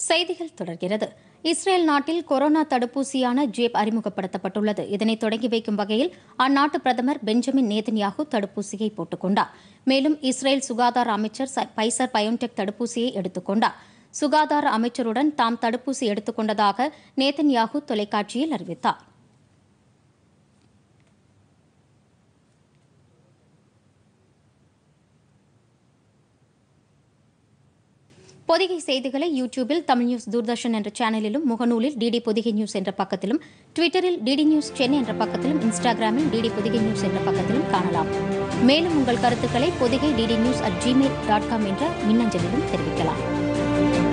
செய்திகள் தொடர்கிறது. இஸ்ரேல் நாட்டில் கொரோனா தடுப்பூசியான ஜேப் அறிமுகப்படுத்தப்பட்டுள்ளது. இதனை தொடங்கி வைக்கும் வகையில் அந்நாட்டு பிரதமர் பெஞ்சமின் நேதன்யாகு தடுப்பூசியை போட்டுக் கொண்டார். மேலும் இஸ்ரேல் சுகாதார அமைச்சர் பைசர் பயோன்டெக் தடுப்பூசியை எடுத்துக் கொண்டார். சுகாதார அமைச்சருடன் தாம் தடுப்பூசி எடுத்துக் கொண்டதாக நேதன்யாகு தொலைக்காட்சியில் அறிவித்தார். பொதிகை செய்திகளை யூடியூபில் தமிழ் நியூஸ் தூர்தர்ஷன் என்ற சேனலிலும், முகநூலில் டிடி பொதிகை நியூஸ் என்ற பக்கத்திலும், ட்விட்டரில் டிடி நியூஸ் சென்னை என்ற பக்கத்திலும், இன்ஸ்டாகிராமில் டிடி பொதிகை நியூஸ் என்ற பக்கத்திலும் காணலாம். மேலும் உங்கள் கருத்துக்களை பொதிகை DD news@gmail.com என்ற மின்னஞ்சலிலும் தெரிவிக்கலாம்.